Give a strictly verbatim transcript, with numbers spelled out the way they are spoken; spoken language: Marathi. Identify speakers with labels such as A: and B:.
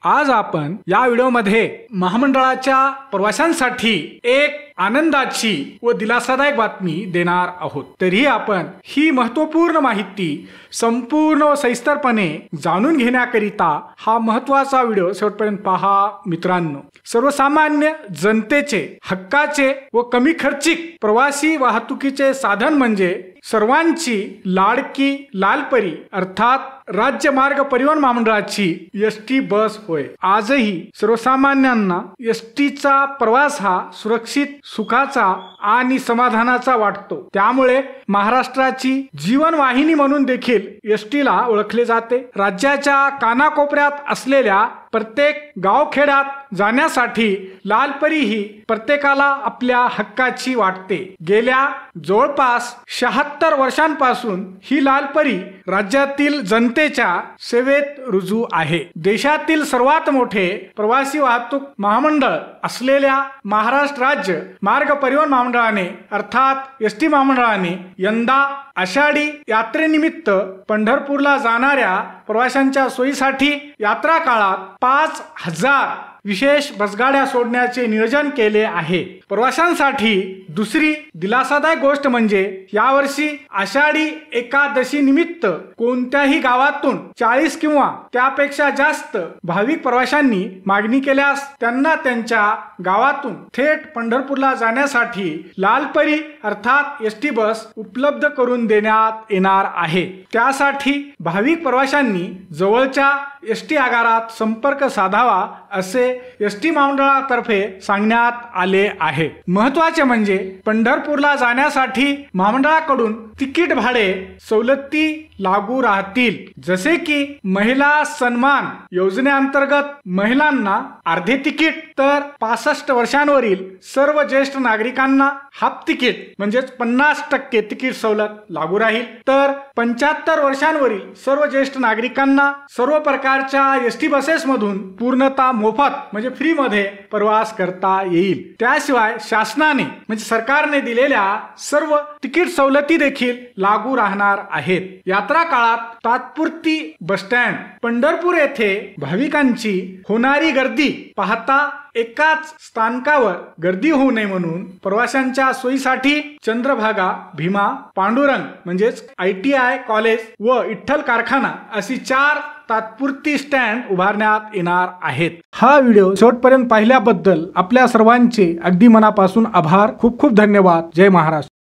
A: आज आपण या व्हिडिओमध्ये महामंडळाच्या प्रवाशांसाठी एक आनंदाची व दिलासादायक बातमी देणार आहोत। तरीही आपण ही महत्त्वपूर्ण माहिती संपूर्ण व सविस्तरपणे जाणून घेण्याकरिता हा महत्त्वाचा व्हिडिओ शेवटपर्यंत पहा मित्रांनो। सर्वसामान्य जनतेचे हक्काचे व कमी खर्चिक प्रवासी वाहतुकीचे साधन म्हणजे सर्वांची लाडकी लालपरी अर्थात राज्य मार्ग परिवहन महामंडळाची एस टी बस होय। आजही सर्वसामान्यांना एस टीचा प्रवास हा सुरक्षित, सुखाचा आणि समाधानाचा वाटतो। त्यामुळे महाराष्ट्राची जीवनवाहिनी म्हणून देखील एस टीला ओळखले जाते। राज्याच्या कानाकोपऱ्यात असलेल्या प्रत्येक गावखेड्यात जाण्यासाठी लालपरी ही प्रत्येकाला आपल्या हक्काची वाटते। गेल्या जवळपास शहात्तर वर्षांपासून ही लालपरी राज्यातील जनतेच्या सेवेत रुजू आहे। देशातील सर्वात मोठे प्रवासी वाहतूक महामंडळ असलेल्या महाराष्ट्र राज्य मार्ग परिवहन महामंडळाने अर्थात एस टी महामंडळाने यंदा आषाढी यात्रेनिमित्त पंढरपूरला जाणाऱ्या प्रवाशांच्या सोयीसाठी यात्रा काळात पाच हजार विशेष बसगाड्या सोडण्याचे नियोजन केले आहे। प्रवाशांसाठी दुसरी दिलासादायक गोष्ट म्हणजे यावर्षी आषाढी एकादशी निमित्त कोणत्याही गावातून चाळीस किंवा त्यापेक्षा जास्त भाविक प्रवाशांनी मागणी केल्यास त्यांना त्यांच्या गावातून थेट पंढरपूरला जाण्यासाठी लालपरी अर्थात एस टी बस उपलब्ध करून देण्यात येणार आहे। त्यासाठी भाविक प्रवाशांनी जवळच्या एस टी आगारात संपर्क साधावा असे एस टी महामंडळातर्फे सांगण्यात आले आहे। महत्त्वाचे म्हणजे पंढरपूरला जाण्यासाठी महामंडळाकडून तिकीट भाडे सवलती लागू राहतील। जसे की महिला सन्मान योजनेअंतर्गत महिलांना अर्धे तिकीट तर पासष्ट वर्षांवरील सर्व ज्येष्ठ नागरिकांना हाफ तिकीट म्हणजेच पन्नास टक्के तिकीट सवलत लागू राहील। तर पंच्याहत्तर वर्षांवरील सर्व ज्येष्ठ नागरिकांना सर्व प्रकारच्या एस टी बसेस मधून पूर्णतः मोफत म्हणजे फ्री मध्ये प्रवास करता येईल। त्याशिवाय शासनाने म्हणजे सरकारने दिलेल्या सर्व तिकीट सवलती देखील लागू राहणार आहेत। यात्रा काळात तात्पुरती बस स्टँड पंढरपूर येथे भाविकांची होणारी गर्दी पाहता एकाच स्थानकावर गर्दी होऊ नये म्हणून प्रवाशांच्या सोयीसाठी चंद्रभागा, भीमा, पांडुरंग म्हणजेच आय टी आय कॉलेज व विठ्ठल कारखाना अशी चार तात्पुरती स्टँड उभारण्यात येणार आहेत। हा व्हिडिओ शेवटपर्यंत पाहिल्याबद्दल आपल्या सर्वांचे अगदी मनापासून आभार। खूप खूप धन्यवाद। जय महाराष्ट्र।